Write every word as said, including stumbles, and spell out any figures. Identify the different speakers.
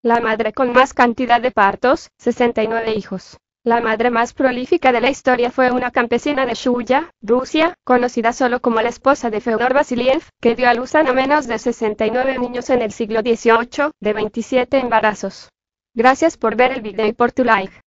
Speaker 1: La madre con más cantidad de partos, sesenta y nueve hijos. La madre más prolífica de la historia fue una campesina de Shuya, Rusia, conocida solo como la esposa de Feodor Vasiliev, que dio a luz a no menos de sesenta y nueve niños en el siglo dieciocho, de veintisiete embarazos. Gracias por ver el video y por tu like.